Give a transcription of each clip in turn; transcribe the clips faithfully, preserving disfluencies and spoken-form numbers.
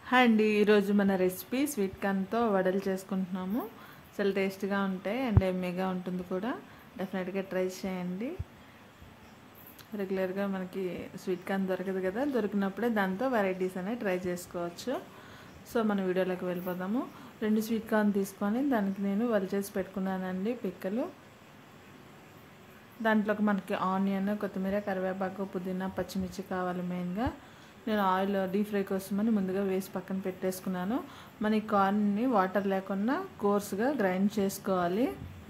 Hi అండి, ఈరోజు మన రెసిపీ స్వీట్ కార్న్తో వడలు చేసుకుంటున్నాము. చాలా టేస్ట్గా ఉంటాయి అండ్ ఎమ్మీగా ఉంటుంది కూడా. డెఫినెట్గా ట్రై చేయండి. రెగ్యులర్గా మనకి స్వీట్ కార్న్ దొరకదు కదా, దొరికినప్పుడే దాంతో వెరైటీస్ అనేవి ట్రై చేసుకోవచ్చు. సో మన వీడియోలోకి వెళ్ళిపోదాము. రెండు స్వీట్ కార్న్ తీసుకొని దానికి నేను వలి చేసి పెట్టుకున్నానండి పిక్కలు. దాంట్లోకి మనకి ఆనియన్, కొత్తిమీర, కరివేపాకు, పుదీనా, పచ్చిమిర్చి కావాలి. మెయిన్గా నేను ఆయిల్ డీప్ ఫ్రై కోసమని ముందుగా వేసి పక్కన పెట్టేసుకున్నాను. మన ఈ కార్న్ని వాటర్ లేకుండా కోర్స్గా గ్రైండ్ చేసుకోవాలి.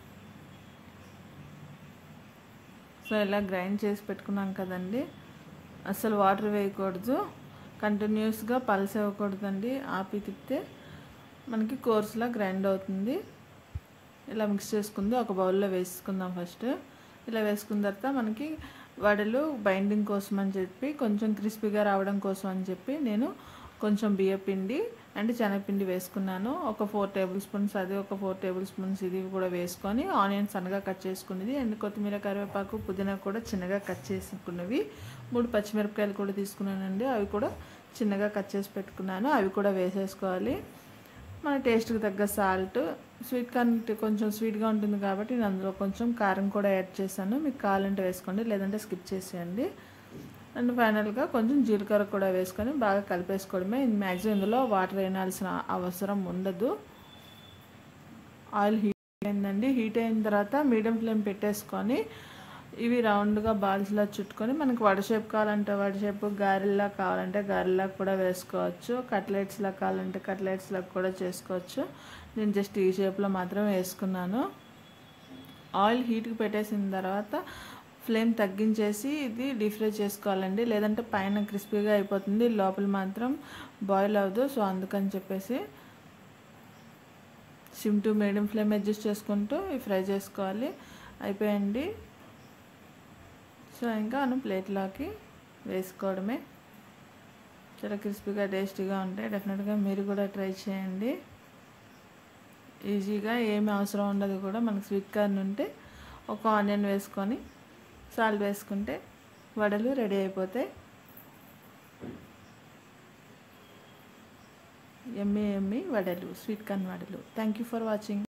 సో ఇలా గ్రైండ్ చేసి పెట్టుకున్నాం కదండి, అసలు వాటర్ వేయకూడదు, కంటిన్యూస్గా పల్స్ ఇవ్వకూడదండి. ఆపి తిప్పితే మనకి కోర్స్లా గ్రైండ్ అవుతుంది. ఇలా మిక్స్ చేసుకుంది ఒక బౌల్లో వేసుకుందాం ఫస్ట్. ఇలా వేసుకున్న తర్వాత మనకి వడలు బైండింగ్ కోసం అని చెప్పి, కొంచెం క్రిస్పీగా రావడం కోసం అని చెప్పి నేను కొంచెం బియ్యపిండి అండ్ శనగపిండి వేసుకున్నాను. ఒక ఫోర్ టేబుల్ స్పూన్స్ అది, ఒక ఫోర్ టేబుల్ స్పూన్స్ ఇది కూడా వేసుకొని ఆనియన్స్ సన్నగా కట్ చేసుకునేది అండ్ కొత్తిమీర, కరివేపాకు, పుదీనా కూడా చిన్నగా కట్ చేసుకున్నవి. మూడు పచ్చిమిరపకాయలు కూడా తీసుకున్నానండి, అవి కూడా చిన్నగా కట్ చేసి పెట్టుకున్నాను. అవి కూడా వేసేసుకోవాలి. మన టేస్ట్కి తగ్గ సాల్ట్. స్వీట్ కార్న్ కొంచెం స్వీట్గా ఉంటుంది కాబట్టి నేను అందులో కొంచెం కారం కూడా యాడ్ చేశాను. మీకు కావాలంటే వేసుకోండి, లేదంటే స్కిప్ చేసేయండి. అండ్ ఫైనల్గా కొంచెం జీలకర్ర కూడా వేసుకొని బాగా కలిపేసుకోవడమే. మ్యాక్సిమం ఇందులో వాటర్ వేయాల్సిన అవసరం ఉండదు. ఆయిల్ హీట్ అయిందండి. హీట్ అయిన తర్వాత మీడియం ఫ్లేమ్ పెట్టేసుకొని ఇవి రౌండ్గా బాల్స్లా చుట్టుకొని మనకి వడ షేప్ కావాలంటే వడ షేప్, గారెల్లా కావాలంటే గారెల్లా కూడా వేసుకోవచ్చు. కట్లెట్స్లా కావాలంటే కట్లెట్స్లా కూడా చేసుకోవచ్చు. నేను జస్ట్ ఈ షేప్లో మాత్రం వేసుకున్నాను. ఆయిల్ హీట్కి పెట్టేసిన తర్వాత ఫ్లేమ్ తగ్గించేసి ఇది డీప్ ఫ్రై చేసుకోవాలండి, లేదంటే పైన క్రిస్పీగా అయిపోతుంది, లోపల మాత్రం బాయిల్ అవ్వదు. సో అందుకని చెప్పేసి sim to medium flame adjust చేసుకుంటూ ఇవి ఫ్రై చేసుకోవాలి. అయిపోయండి. సో ఇంకా మనం ప్లేట్లోకి వేసుకోవడమే. చాలా క్రిస్పీగా టేస్టీగా ఉంటాయి. డెఫినెట్గా మీరు కూడా ట్రై చేయండి. ఈజీగా ఏమి అవసరం ఉండదు కూడా. మనకు స్వీట్ కార్న్ ఉంటే ఒక ఆనియన్ వేసుకొని సాల్ట్ వేసుకుంటే వడలు రెడీ అయిపోతాయి. ఎమ్మి ఎమ్మి వడలు, స్వీట్ కార్న్ వడలు. Thank you for watching.